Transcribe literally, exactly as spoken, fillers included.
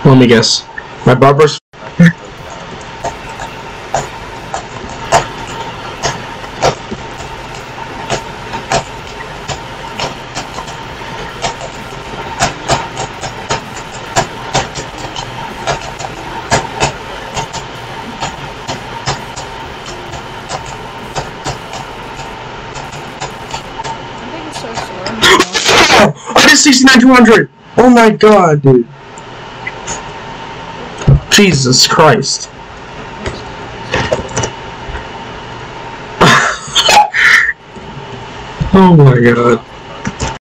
Let me guess. My barber's... I did sixty-nine two hundred! Oh my god, dude. Jesus Christ. Oh my god.